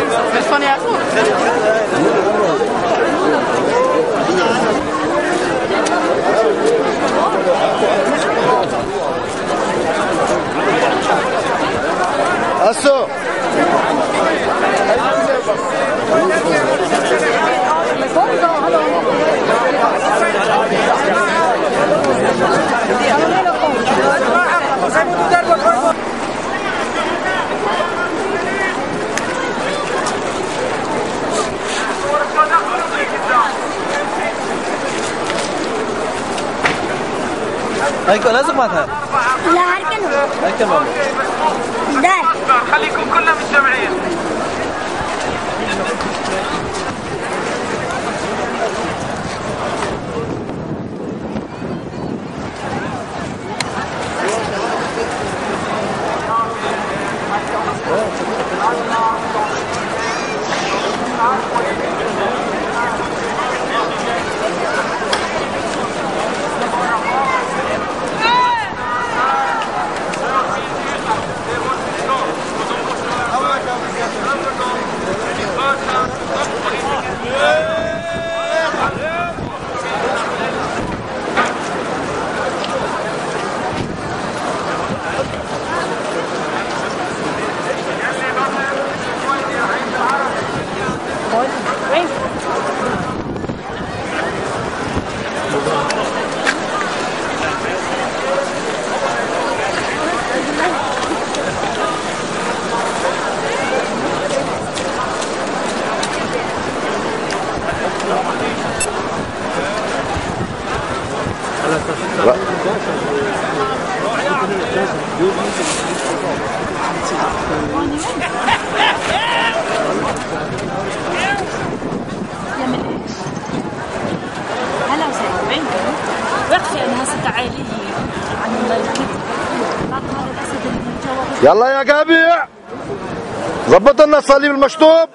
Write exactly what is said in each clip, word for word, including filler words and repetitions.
تلفوني يا اخوك. اسو هيكون لازم معناتها لا هركنهم هيكون دار خليكم كلنا متجمعين. هلا وسهلا بينكم. وقفي انا هسه تعالي عن الكذب. هذا الاسد المتجوز. يلا يا قابع ظبط لنا الصليب المشطوب.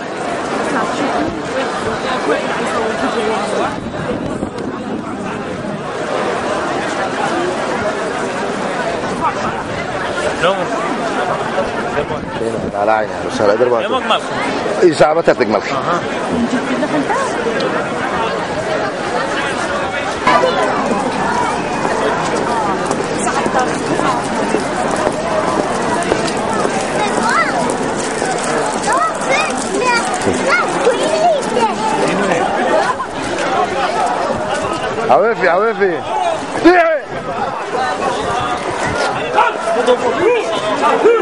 على عيني بس هلا ادري ما اي ساعه ما ترتق ملخ. عوافي عوافي طيحي